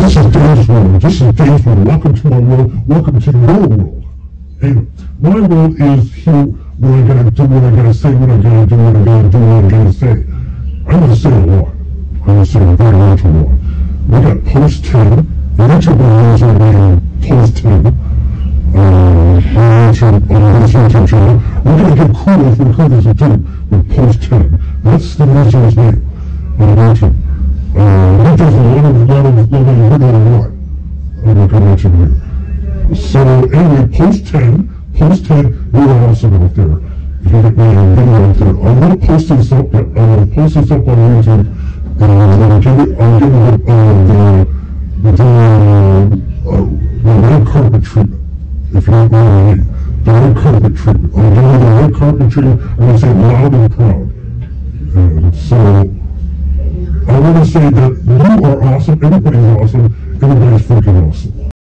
This is Dave's world. This is Dave's world. Welcome to my world. Welcome to your world. And my world is here where I gotta do what I gotta say, what I gotta do, what I gotta do, what I gotta say. I'm gonna say a lot. I'm gonna say a very large lot. We got post 10. YouTube videos are named post 10. YouTube channel. We're gonna get cool if we could as a team with post 10. That's the reason's name on YouTube. That does a lot of video a lot. I'm not gonna mention here. So anyway, post 10, you're awesome out there. If you get me a video out there, I'm gonna post this up. I'm gonna post this up on YouTube, and I'm gonna give it the red carpet treatment. If you don't know me, the red carpet treatment. I'm giving you the red carpet treatment. I'm gonna say it loud and proud. And so I want to say that you are awesome. Everybody's awesome. Everybody's freaking awesome.